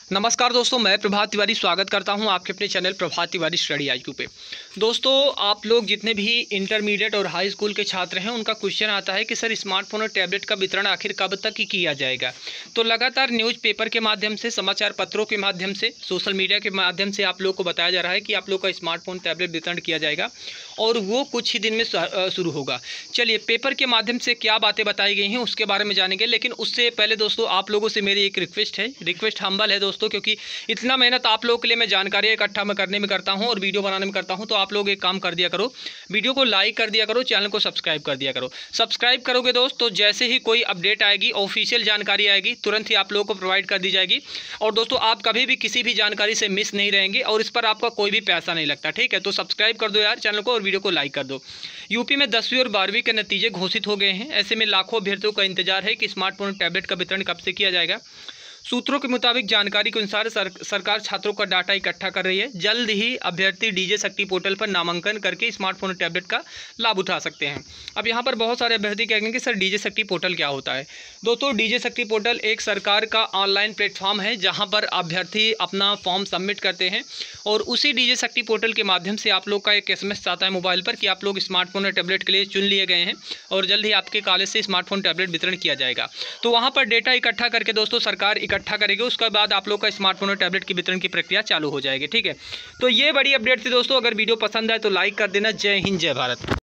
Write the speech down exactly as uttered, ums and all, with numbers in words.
नमस्कार दोस्तों, मैं प्रभात तिवारी स्वागत करता हूं आपके अपने channel Prabhat Tiwari study IQ पे। दोस्तों, आप लोग जितने भी इंटरमीडिएट और हाई स्कूल के छात्र हैं उनका क्वेश्चन आता है कि सर स्मार्टफोन और टैबलेट का वितरण आखिर कब तक ही किया जाएगा। तो लगातार न्यूज़पेपर के माध्यम से, समाचार पत्रों के माध्यम से, सोशल मीडिया के माध्यम से आप लोग को बताया जा रहा है कि आप लोग का स्मार्टफोन टैबलेट वितरण किया जाएगा और वो कुछ ही दिन में शुरू होगा। चलिए, पेपर के माध्यम से क्या बातें बताई गई हैं उसके बारे में जानेंगे, लेकिन उससे पहले दोस्तों आप लोगों से मेरी एक रिक्वेस्ट है रिक्वेस्ट हम्बल है दोस्तों, क्योंकि इतना मेहनत आप लोगों के लिए मैं जानकारी इकट्ठा में करने में करता हूं और वीडियो बनाने में करता हूं, तो आप लोग एक काम कर दिया करो, वीडियो को लाइक कर दिया करो, चैनल को सब्सक्राइब कर दिया करो। सब्सक्राइब करोगे दोस्त तो जैसे ही कोई अपडेट आएगी, ऑफिशियल जानकारी आएगी, तुरंत ही आप लोगों को प्रोवाइड कर दी जाएगी। और दोस्तों, आप कभी भी किसी भी जानकारी से मिस नहीं रहेंगे और इस पर आपका कोई भी पैसा नहीं लगता, ठीक है। तो सब्सक्राइब कर दो यार चैनल को और वीडियो को लाइक कर दो। यूपी में दसवीं और बारहवीं के नतीजे घोषित हो गए हैं। ऐसे में लाखों अभ्यर्थियों का इंतजार है कि स्मार्टफोन और टैबलेट का वितरण कब से किया जाएगा। सूत्रों के मुताबिक जानकारी के अनुसार सर, सरकार छात्रों का डाटा इकट्ठा कर रही है। जल्द ही अभ्यर्थी डीजे शक्ति पोर्टल पर नामांकन करके स्मार्टफोन और टैबलेट का लाभ उठा सकते हैं। अब यहाँ पर बहुत सारे अभ्यर्थी कहेंगे कि सर डीजे शक्ति पोर्टल क्या होता है। दोस्तों, डीजे शक्ति पोर्टल एक सरकार का ऑनलाइन प्लेटफॉर्म है जहाँ पर अभ्यर्थी अपना फॉर्म सबमिट करते हैं और उसी डीजे शक्ति पोर्टल के माध्यम से आप लोग का एक एस एम एस आता है मोबाइल पर कि आप लोग स्मार्टफोन और टैबलेट के लिए चुन लिए गए हैं और जल्द ही आपके कॉलेज से स्मार्टफोन टैबलेट वितरण किया जाएगा। तो वहाँ पर डेटा इकट्ठा करके दोस्तों सरकार इकट्ठा करेगी, उसके बाद आप लोग का स्मार्टफोन और टैबलेट की वितरण की प्रक्रिया चालू हो जाएगी, ठीक है। तो ये बड़ी अपडेट थी दोस्तों। अगर वीडियो पसंद आए तो लाइक कर देना। जय हिंद, जय भारत।